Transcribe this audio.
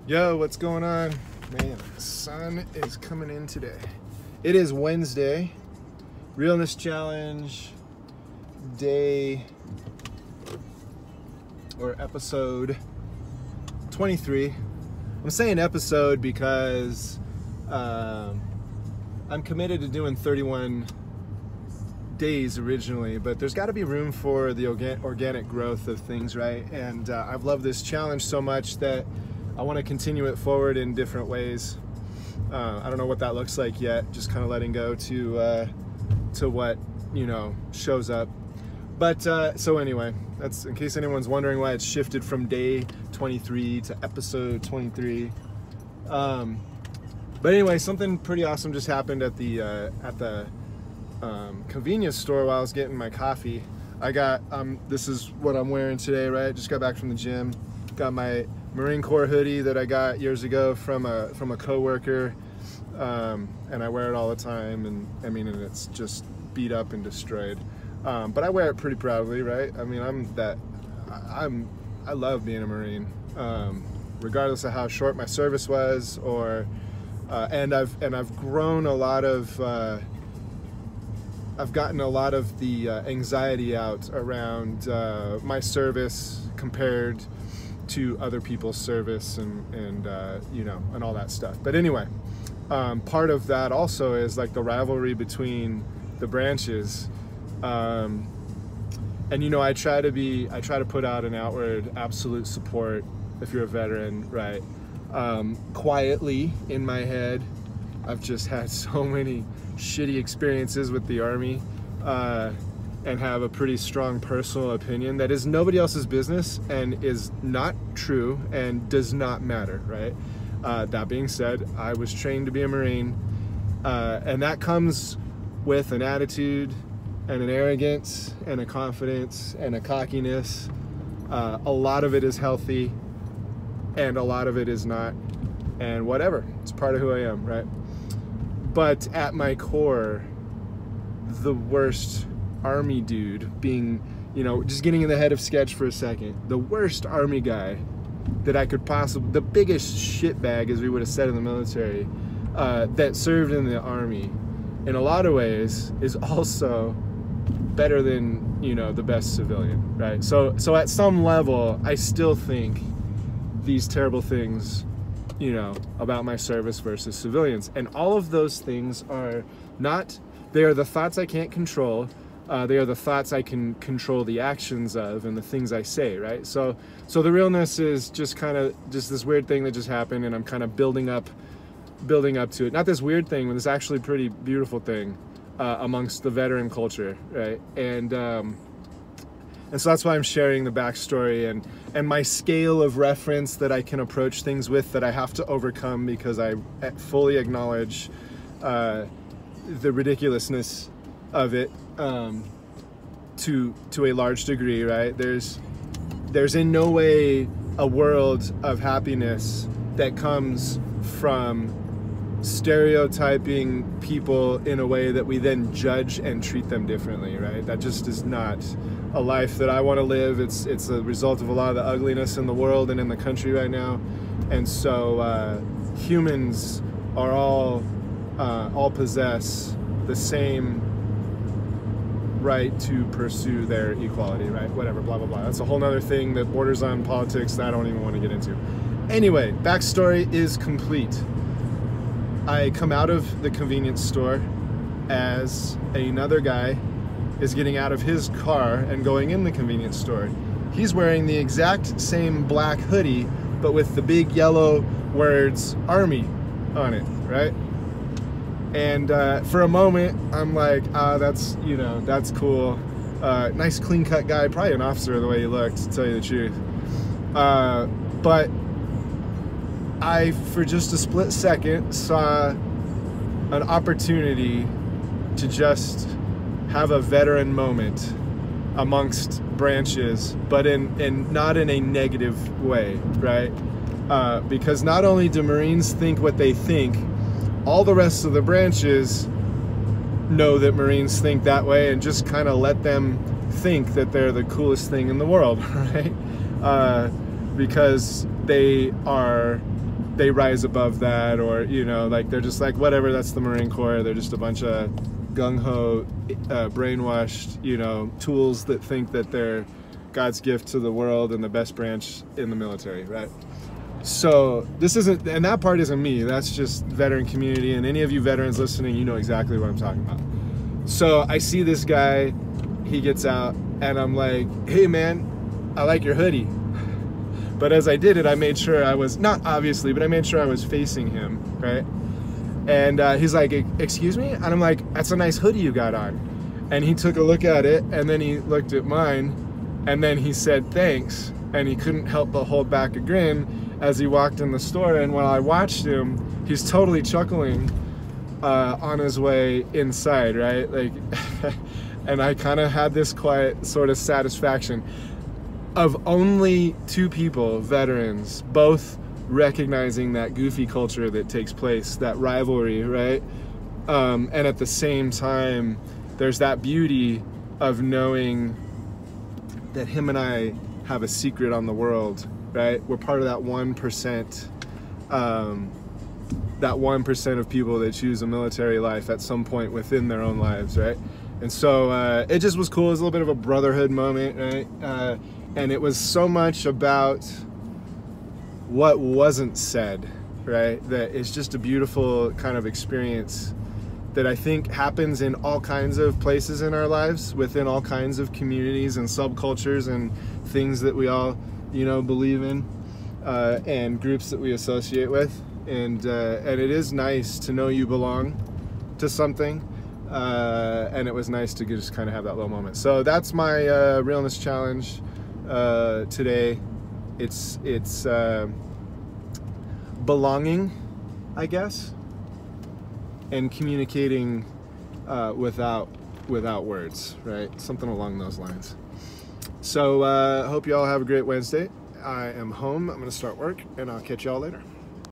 Yo, what's going on? Man, the sun is coming in today. It is Wednesday, Realness Challenge, day, or episode 23. I'm saying episode because I'm committed to doing 31 days originally, but there's got to be room for the organic growth of things, right? And I've loved this challenge so much that I want to continue it forward in different ways. I don't know what that looks like yet, just kind of letting go to what, shows up. But so anyway, that's in case anyone's wondering why it's shifted from day 23 to episode 23. But anyway, something pretty awesome just happened at the convenience store while I was getting my coffee. I got this is what I'm wearing today, right? Just got back from the gym. Got my Marine Corps hoodie that I got years ago from a coworker, and I wear it all the time. And and it's just beat up and destroyed, but I wear it pretty proudly, right? I love being a Marine, regardless of how short my service was, or and I've grown a lot of. I've gotten a lot of the anxiety out around my service compared to other people's service and all that stuff. But anyway, part of that also is like the rivalry between the branches. And I try to put out an outward absolute support if you're a veteran, right? Quietly in my head, I've just had so many shitty experiences with the Army, and have a pretty strong personal opinion that is nobody else's business and is not true and does not matter, right? That being said, I was trained to be a Marine, and that comes with an attitude and an arrogance and a confidence and a cockiness. A lot of it is healthy and a lot of it is not, and whatever, it's part of who I am, right? But at my core, the worst Army dude being, just getting in the head of sketch for a second, the worst Army guy that I could possibly, the biggest shitbag, as we would have said in the military, that served in the Army, in a lot of ways, is also better than, the best civilian, right? So at some level, I still think these terrible things, about my service versus civilians. And all of those things are not, they are the thoughts I can't control. They are the thoughts I can control the actions of and the things I say, right? So the realness is just kind of just this weird thing that just happened, and I'm kind of building up to it. Not this weird thing, but this actually pretty beautiful thing amongst the veteran culture, right? And so that's why I'm sharing the backstory and my scale of reference that I can approach things with, that I have to overcome because I fully acknowledge the ridiculousness of it, to a large degree, right? There's in no way a world of happiness that comes from stereotyping people in a way that we then judge and treat them differently, right? That just is not a life that I want to live. It's a result of a lot of the ugliness in the world and in the country right now. And so humans are all possess the same right to pursue their equality, right? Whatever, blah, blah, blah. That's a whole nother thing that borders on politics that I don't even want to get into. Anyway, backstory is complete. I come out of the convenience store as another guy is getting out of his car and going in the convenience store. He's wearing the exact same black hoodie, but with the big yellow words Army on it, right? And for a moment, I'm like, that's cool. Nice clean cut guy, probably an officer the way he looked, to tell you the truth. But I, for just a split second, saw an opportunity to just have a veteran moment amongst branches, but not in a negative way, right? Because not only do Marines think what they think, all the rest of the branches know that Marines think that way and just kind of let them think that they're the coolest thing in the world, right? Because they are they rise above that, or, you know, like they're just like, whatever, that's the Marine Corps. They're just a bunch of gung-ho, brainwashed, you know, tools that think that they're God's gift to the world and the best branch in the military, right? So this isn't, and that part isn't me. That's just veteran community, and any of you veterans listening, you know exactly what I'm talking about. So I see this guy, he gets out, and I'm like, hey man, I like your hoodie. But as I did it, I made sure I was, not obviously, but I made sure I was facing him, right? And he's like, excuse me? And I'm like, that's a nice hoodie you got on. And he took a look at it, and then he looked at mine, and then he said, thanks. And he couldn't help but hold back a grin as he walked in the store. And while I watched him, he's totally chuckling on his way inside, right? Like, and I kind of had this quiet sort of satisfaction of only two people, veterans, both recognizing that goofy culture that takes place, that rivalry, right? And at the same time, there's that beauty of knowing that him and I have a secret on the world, right? We're part of that 1%, that 1% of people that choose a military life at some point within their own lives, right? And so it just was cool. It was a little bit of a brotherhood moment, right? And it was so much about what wasn't said, right? That it's just a beautiful kind of experience that I think happens in all kinds of places in our lives, within all kinds of communities and subcultures and things that we all, you know, believe in, and groups that we associate with. And it is nice to know you belong to something. And it was nice to just kind of have that little moment. So that's my realness challenge today. It's belonging, I guess, and communicating without words, right? Something along those lines. So hope you all have a great Wednesday. I am home. I'm going to start work, and I'll catch y'all later.